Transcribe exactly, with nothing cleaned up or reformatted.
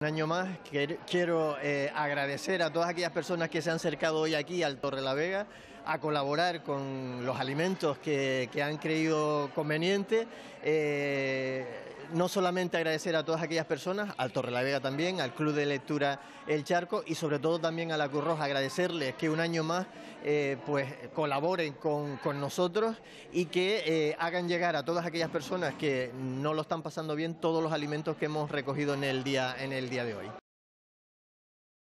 Un año más quiero eh, agradecer a todas aquellas personas que se han acercado hoy aquí al Torrelavega a colaborar con los alimentos que, que han creído conveniente. Eh, no solamente agradecer a todas aquellas personas, al Torrelavega también, al Club de Lectura El Charco y sobre todo también a la Cruz Roja, agradecerles que un año más eh, pues colaboren con, con nosotros y que eh, hagan llegar a todas aquellas personas que no lo están pasando bien todos los alimentos que hemos recogido en el día, en el día de hoy.